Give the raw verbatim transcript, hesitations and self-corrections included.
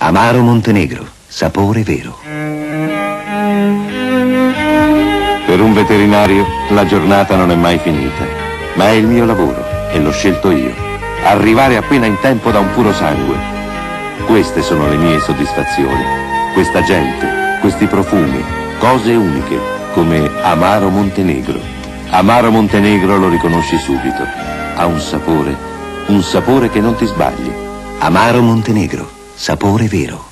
Amaro Montenegro, sapore vero. Per un veterinario la giornata non è mai finita, ma è il mio lavoro e l'ho scelto io. Arrivare appena in tempo da un puro sangue. Queste sono le mie soddisfazioni. Questa gente, questi profumi, cose uniche, come Amaro Montenegro. Amaro Montenegro lo riconosci subito. Ha un sapore, un sapore che non ti sbagli. Amaro Montenegro, sapore vero.